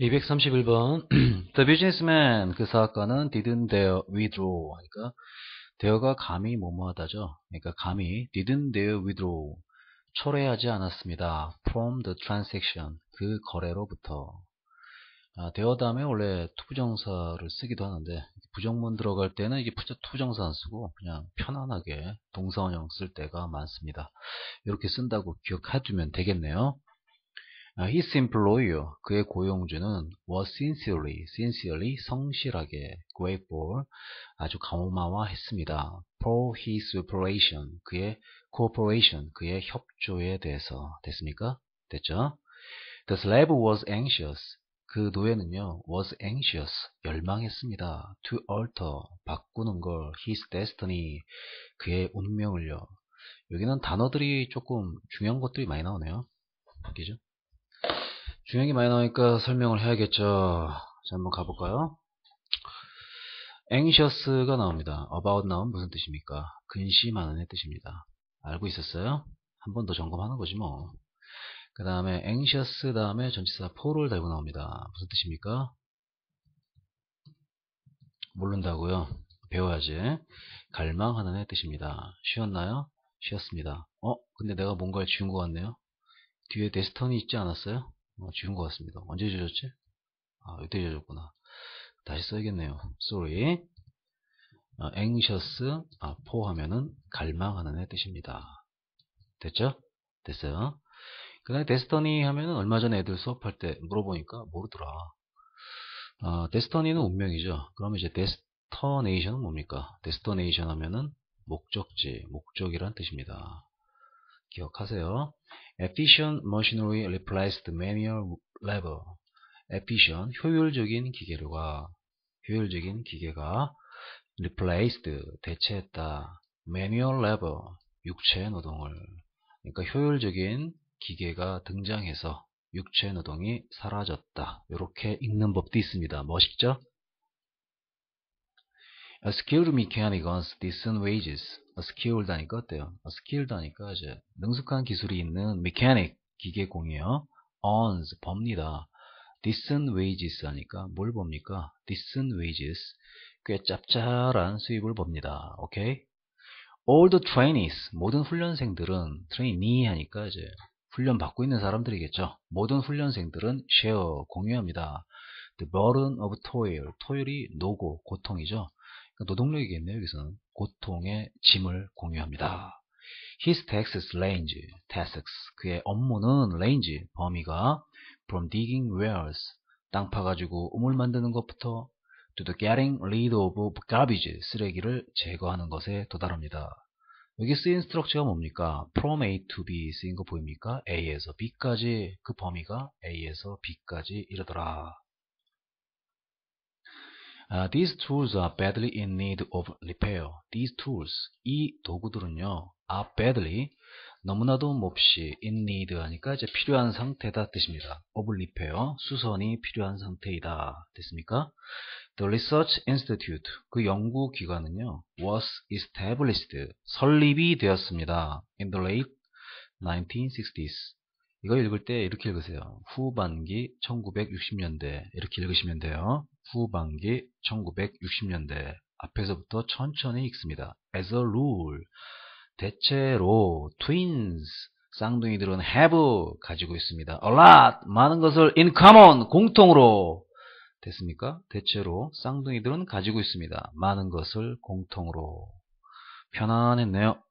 231번 The businessman 그 사업가는 didn't dare withdraw 하니까 dare가 감히 뭐뭐하다죠. 그러니까 감히 didn't dare withdraw 철회하지 않았습니다. from the transaction 그 거래로부터. dare 다음에 원래 투부정사를 쓰기도 하는데 부정문 들어갈 때는 이게 투부정사 안 쓰고 그냥 편안하게 동사원형 쓸 때가 많습니다. 이렇게 쓴다고 기억해두면 되겠네요. His employer, 그의 고용주는 was sincerely, 성실하게, grateful, 아주 고마워했습니다. For his cooperation, 그의 협조에 대해서. 됐습니까? 됐죠? The slave was anxious, 그 노예는요, was anxious, 열망했습니다. To alter, 바꾸는 걸, his destiny, 그의 운명을요. 여기는 단어들이 조금 중요한 것들이 많이 나오네요. 그죠? 중요한 게 많이 나오니까 설명을 해야겠죠. 자, 한번 가볼까요? anxious가 나옵니다. about 나오면 무슨 뜻입니까? 근심하는 뜻입니다. 알고 있었어요? 한 번 더 점검하는 거지 뭐. 그 다음에 anxious 다음에 전치사 for를 달고 나옵니다. 무슨 뜻입니까? 모른다고요? 배워야지. 갈망하는 뜻입니다. 쉬었나요? 쉬었습니다. 근데 내가 뭔가를 지운 것 같네요. 뒤에 데스턴이 있지 않았어요? 지운 것 같습니다. 언제 지웠지? 이때 지웠구나. 다시 써야겠네요. sorry. anxious, for 하면은 갈망하는 뜻입니다. 됐죠? 됐어요. 그 다음에 데스터니 하면은 얼마 전에 애들 수업할 때 물어보니까 모르더라. 데스터니는 운명이죠. 그러면 이제 데스터네이션은 뭡니까? 데스터네이션 하면은 목적지, 목적이란 뜻입니다. 기억하세요. efficient machinery replaced manual labor. efficient, 효율적인 기계가 replaced, 대체했다. manual labor, 육체 노동을. 그러니까 효율적인 기계가 등장해서 육체 노동이 사라졌다. 이렇게 읽는 법도 있습니다. 멋있죠? A skilled mechanic earns decent wages. A skilled 하니까 어때요? A skilled 하니까 이제 능숙한 기술이 있는 mechanic, 기계공이요. earns, 법니다. decent wages 하니까 뭘 봅니까? decent wages. 꽤 짭짤한 수입을 봅니다. 오케이? All the trainees, 모든 훈련생들은 trainee 하니까 이제 훈련 받고 있는 사람들이겠죠. 모든 훈련생들은 share, 공유합니다. The burden of toil, toil이 노고, 고통이죠. 그러니까 노동력이겠네요. 여기서는 고통의 짐을 공유합니다. His tasks range, 그의 업무는 range, 범위가 from digging wells, 땅 파가지고 우물 만드는 것부터 to the getting rid of garbage, 쓰레기를 제거하는 것에 도달합니다. 여기 쓰인 스트럭처가 뭡니까? From A to B 쓰인 거 보입니까? A에서 B까지, 그 범위가 A에서 B까지 이르더라. These tools are badly in need of repair. These tools, 이 도구들은요, are badly, 너무나도 몹시 in need 하니까 이제 필요한 상태다 뜻입니다. of repair, 수선이 필요한 상태이다. 됐습니까? The Research Institute, 그 연구기관은요, was established, 설립이 되었습니다. In the late 1960s. 이거 읽을 때 이렇게 읽으세요. 후반기 1960년대 이렇게 읽으시면 돼요. 후반기 1960년대 앞에서부터 천천히 읽습니다. As a rule, 대체로 twins, 쌍둥이들은 have 가지고 있습니다. A lot, 많은 것을 in common, 공통으로. 됐습니까? 대체로 쌍둥이들은 가지고 있습니다. 많은 것을 공통으로. 편안했네요.